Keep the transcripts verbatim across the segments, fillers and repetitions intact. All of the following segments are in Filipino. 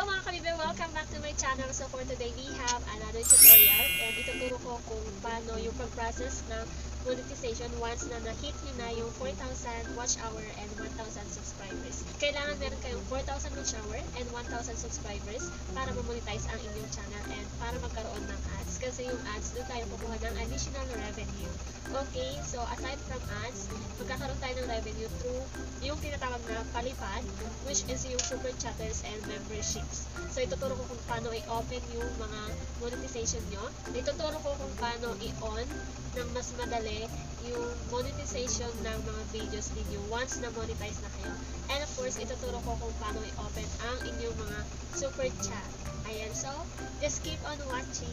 mga kabibe, welcome back to my channel. So for today, we have another tutorial and ituturo ko kung paano yung pag-process ng monetization once na na-hit nyo na yung four thousand watch hour and one thousand subscribers. Kailangan meron kayong four thousand watch hour and one thousand subscribers para ma-monetize ang inyong channel and para magkaroon ng ads. Kasi yung ads, doon tayo kukuha ng additional revenue. Okay, so aside from ads, magkakaroon tayo ng revenue through yung tinatawag na palipad, which is yung super chatters and memberships. So ituturo ko kung paano i-open yung mga monetization nyo. Ituturo ko kung paano i-on ng mas madali yung monetization ng mga videos ninyo once na monetize na kayo. And of course, ituturo ko kung paano i-open ang inyong mga super chat. Ayan, so just keep on watching.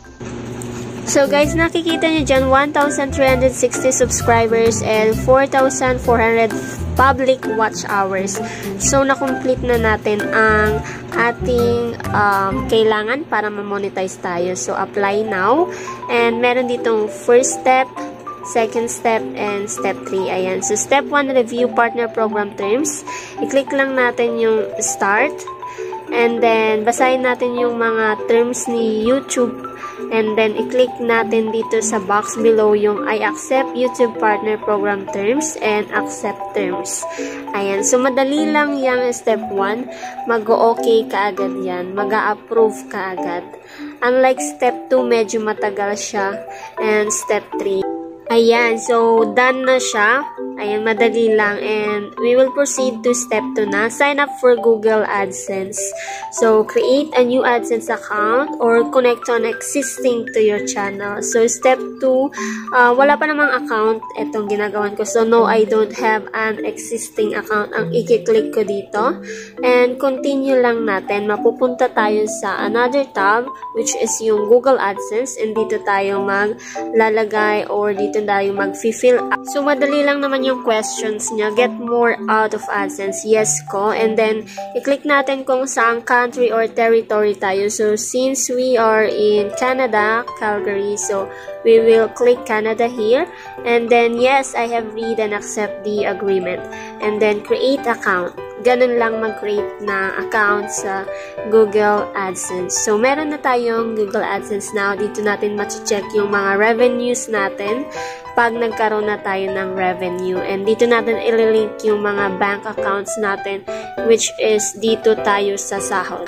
So guys, nakikita nyo dyan one thousand three hundred sixty subscribers and four thousand four hundred public watch hours. So na-complete na natin ang ating um, kailangan para ma-monetize tayo. So apply now. And meron ditong first step, second step, and step three. Ayan. So step one, review partner program terms. I-click lang natin yung start. And then, basahin natin yung mga terms ni YouTube. And then, i-click natin dito sa box below yung I accept YouTube Partner Program Terms and accept terms. Ayan. So, madali lang yung step one. Mag-o-okay ka agad yan. Mag-a-approve ka agad. Unlike step two, medyo matagal siya. And step three. Ayan, so done na siya. Ayan, madali lang. And we will proceed to step two na. Sign up for Google AdSense. So, create a new AdSense account or connect to an existing to your channel. So, step two, uh, wala pa namang account itong ginagawan ko. So, no, I don't have an existing account. Ang i-click ko dito. And continue lang natin. Mapupunta tayo sa another tab, which is yung Google AdSense. And dito tayo maglalagay or dito tayo mag-fill up. So, madali lang naman yung questions niya. Get more out of AdSense. Yes ko. And then, i-click natin kung saan country or territory tayo. So, since we are in Canada, Calgary, so, we will click Canada here. And then, yes, I have read and accept the agreement. And then, create account. Ganun lang mag-create na account sa Google AdSense. So, meron na tayong Google AdSense now. Dito natin ma-check yung mga revenues natin pag nagkaroon na tayo ng revenue. And dito natin ililink yung mga bank accounts natin, which is dito tayo sa sahod.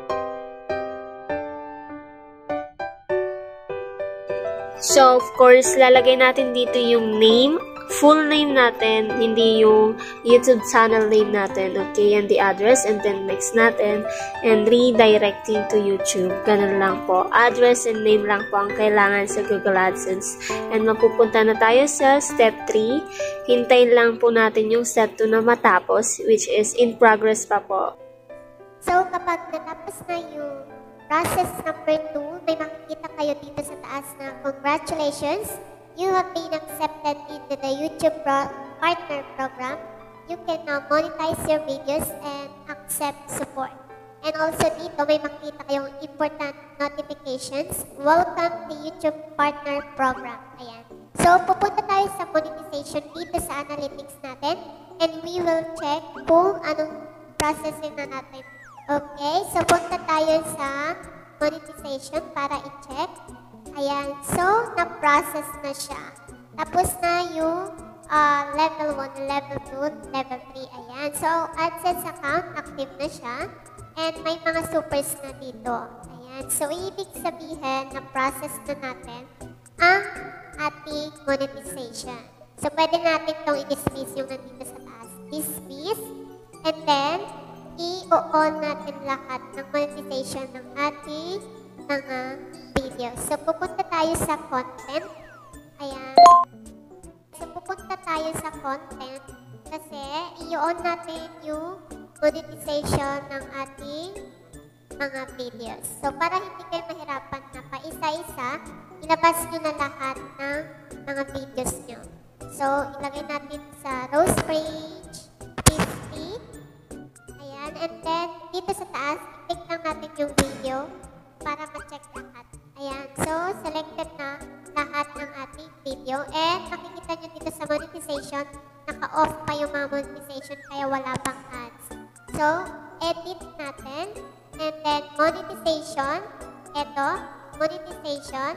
So, of course, lalagay natin dito yung name, full name natin, hindi yung YouTube channel name natin, okay, and the address, and then next natin, and redirecting to YouTube. Ganun lang po. Address and name lang po ang kailangan sa Google AdSense. And mapupunta na tayo sa step three. Hintayin lang po natin yung step two na matapos, which is in progress pa po. So, kapag natapos na yung process number two, may makikita kayo dito sa taas na congratulations! You have been accepted into the YouTube Pro Partner Program. You can now monetize your videos and accept support. And also dito may makita kayong important notifications. Welcome to YouTube Partner Program. Ayan. So, pupunta tayo sa monetization dito sa analytics natin. And we will check kung anong processing na natin. Okay, so punta tayo sa monetization para i-check. Ayan, so na-process na siya. Tapos na yung uh, level one, level two, level three. Ayan, so AdSense account, active na siya. And may mga supers na dito. Ayan, so ibig sabihin na-process na natin ang ating monetization. So pwede natin itong i-dismiss yung nandito sa taas. Dismiss. And then, i-on natin lahat ng monetization ng ating mga videos. So, pupunta tayo sa content. Ayan. So, pupunta tayo sa content kasi i-on natin yung monetization ng ating mga videos. So, para hindi kayo mahirapan na paisa-isa, ilabas nyo na lahat ng mga videos nyo. So, ilagay natin sa rose page, fifty. Ayan. And then, dito sa taas, i-click lang natin yung video para ma-check lahat. Ayan. So, selected na lahat ng ating video. And, makikita nyo dito sa monetization, naka-off pa yung mga monetization kaya wala pang ads. So, edit natin. And then, monetization. Ito, monetization.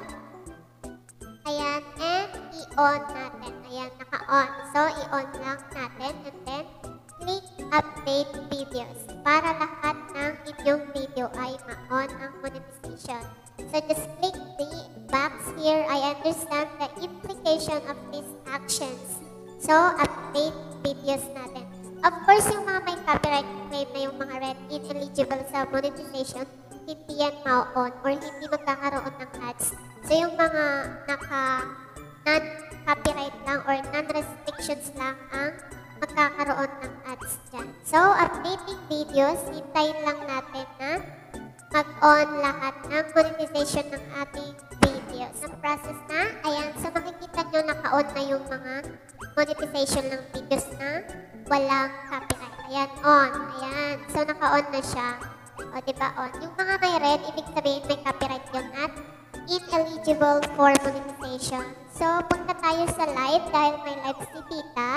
Ayan, and i-on natin. Ayan, naka-on. So, i-on lang natin. And then, click update videos. Para lahat ng inyong video ay ma-on ang monetization. So, just click the box here. I understand the implication of these actions. So, update videos natin. Of course, yung mga may copyright claim na yung mga red ineligible sa monetization, hindi yan ma-on or hindi magkakaroon ng ads. So, yung mga naka non-copyright lang or non-restrictions lang ang magkakaroon ng ads dyan. So, updating videos, hintayin lang natin na mag-on lahat ng monetization ng ating videos. Ang process na, ayan, so makikita nyo naka-on na yung mga monetization ng videos na walang copyright. Ayan, on. Ayan, so naka-on na siya. O, diba on? Yung mga may red, ibig sabihin may copyright yun at ineligible for monetization. So, punta tayo sa live dahil may live si Tita.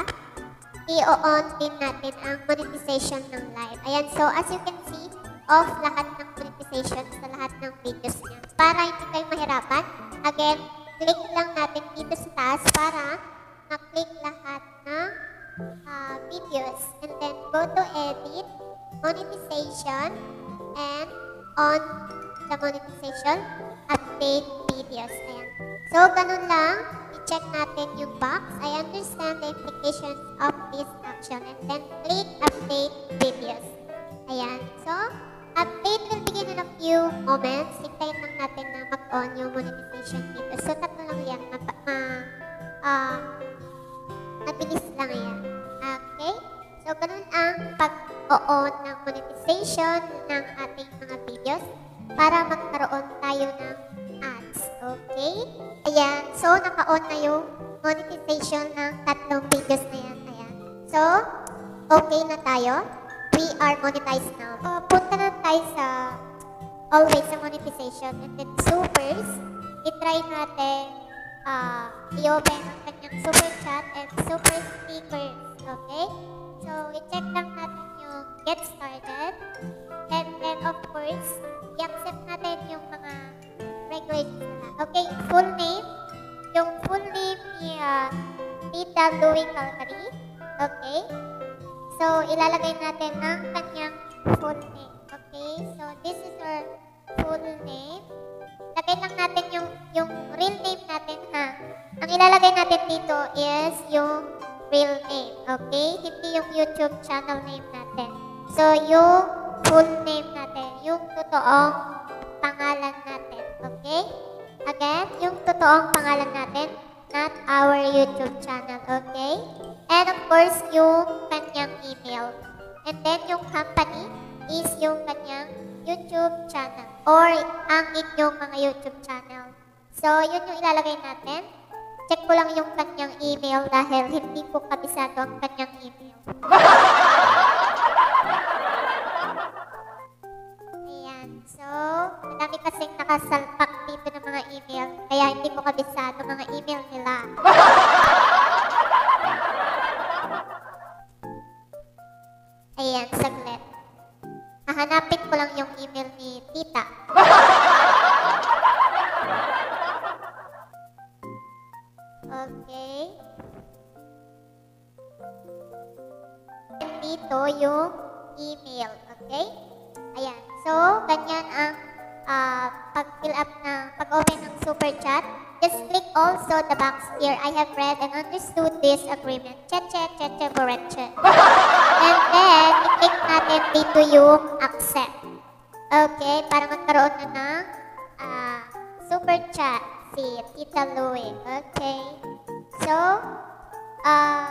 I-on din natin ang monetization ng live. Ayan, so as you can see, off lahat ng monetization sa lahat ng videos niya. Para hindi kayo mahirapan, again, click lang natin dito sa taas para ma-click lahat ng uh, videos. And then go to edit, monetization, and on the monetization, update videos. Ayan. So, ganun lang. I-check natin yung box. I understand the implications of this action. And then, click update videos. Ayan. So, update will begin in a few moments. Hintayin lang natin na mag-on yung monetization dito. So, tatlo lang yan. Ma, ma, uh, mabilis lang yan. Okay? So, ganun ang pag-on ng monetization ng ating mga videos para magkaroon tayo ng ads. Okay? Ayan. So, naka-on na yung monetization ng tatlong videos na yan. Ayan. So, okay na tayo. We are monetized now. Uh, punta na tayo sa always sa monetization. And then, supers. I-try natin uh, i-open ang kanyang super chat and super stickers. Okay? So, i-check lang natin yung get started. And then, of course, i-accept natin yung mga regulations na. Okay, full name. Yung full name ni uh, Tita Louie Calgary. Okay. So, ilalagay natin ng kanyang full name. Okay, so this is her full name. Lagay lang natin yung, yung real name natin, ha. Ang ilalagay natin dito is yung real name. Okay, hindi yung YouTube channel name natin. So, yung full name natin, yung totoong pangalan natin. Okay? Again, yung totoong pangalan natin, not our YouTube channel. Okay? And of course, yung kanyang email. And then, yung company is yung kanyang YouTube channel or ang inyong mga YouTube channel. So, yun yung ilalagay natin. Check ko lang yung kanyang email dahil hindi ko kabisado ang kanyang email. Ayan. So, madami kasing nakasalpak dito ng mga email. Kaya hindi ko kabisado mga email nila. Ayan, saglit. Hahanapin ko lang yung email ni Tita. Okay. Dito yung email. Okay? Ayan. So, ganyan ang uh, pag-fill up na, pag-open ng super chat. Just click also the box here. I have read and understood this agreement. Cheche, cheche, boreche. And then, i-click natin dito yung accept. Okay, para magkaroon na ng uh, super chat si Tita Louie. Okay. So, uh,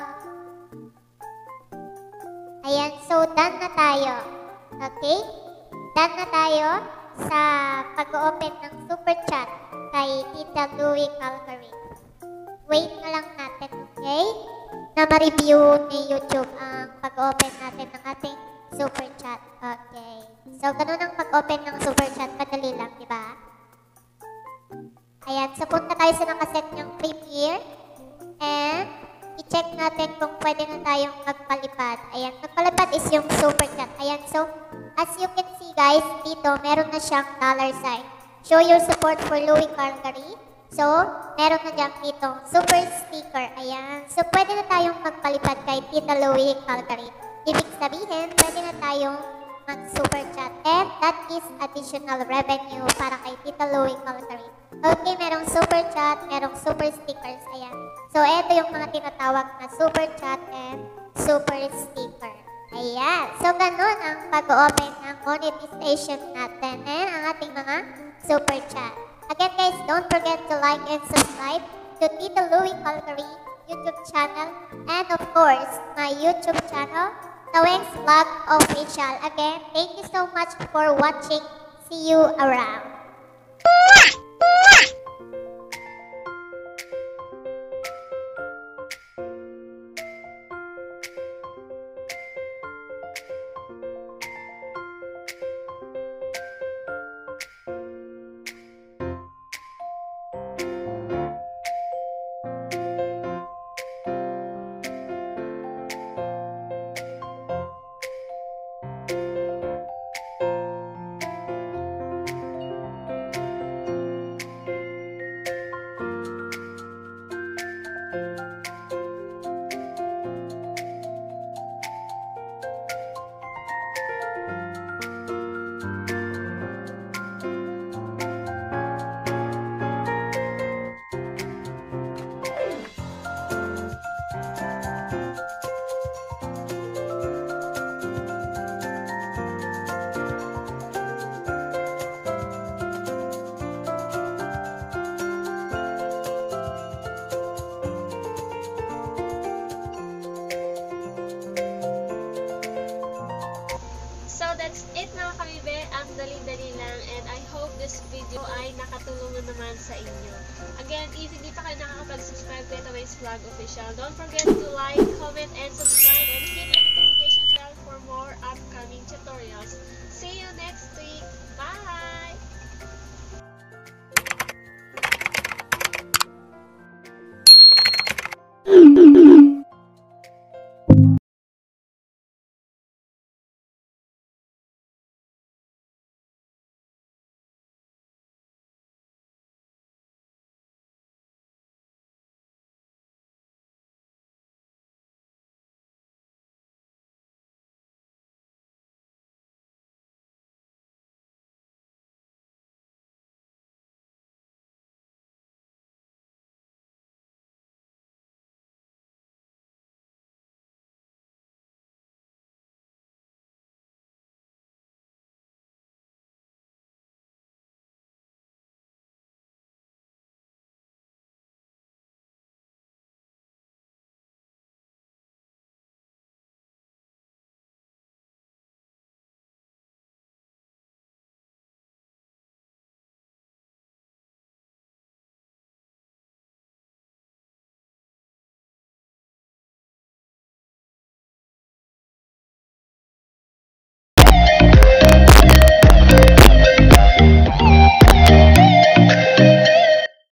ayan. So, done na tayo. Okay? Done na tayo sa pag-open ng super chat kay Tita Louie Calgary. Wait na lang natin, okay? Na ma-review ni YouTube ang pag-open natin ng ating super chat. Okay. So, ganun ang pag-open ng super chat. Madali lang, di ba? Ayan. So, punta tayo sa nakaset niyang premiere. And, i-check natin kung pwede na tayong magpalipad. Ayan. Magpalipad is yung super chat. Ayan. So, As you can see guys, dito meron na siyang dollar sign. Show your support for Louie Calgary. So, meron na dyan dito super sticker. Ayan. So, pwede na tayong magpalipad kay Tita Louie Calgary. Ibig sabihin, pwede na tayong mag-super chat. And that is additional revenue para kay Tita Louie Calgary. Okay, merong super chat, merong super stickers. Ayan. So, ito yung mga tinatawag na super chat and super sticker. Ayan. So, ganun ang pag-open ng monetization natin and ang ating mga super chat. Again guys, don't forget to like and subscribe to Tita Louie Calgary YouTube channel and of course, my YouTube channel, Taweng's Vlog Official. Again, thank you so much for watching. See you around. That's it mga kamibe, ang dali-dali lang, and I hope this video ay nakatulong naman sa inyo. Again, if hindi pa kayo nakakapag-subscribe kay Taweng's Vlog Official, don't forget to like, comment, and subscribe, and hit the notification bell for more upcoming tutorials. See you next week. Bye!